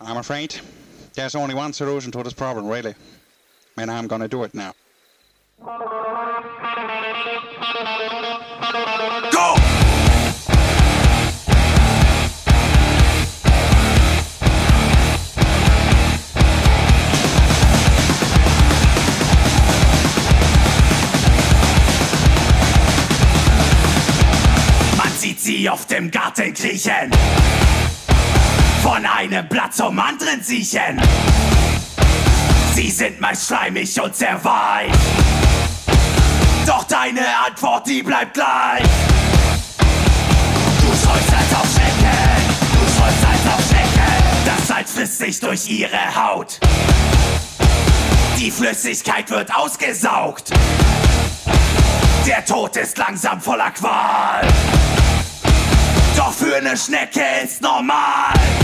I'm afraid there's only one solution to this problem, really. And I'm gonna do it now. Go! Man sieht sie auf dem Garten kriechen, von einem Blatt zum anderen siechen. Sie sind meist schleimig und sehr weich, doch deine Antwort, die bleibt gleich. Du schreust als auf Schnecken, du schreust als auf Schnecken. Das Salz frisst sich durch ihre Haut, die Flüssigkeit wird ausgesaugt. Der Tod ist langsam voller Qual, doch für eine Schnecke ist normal.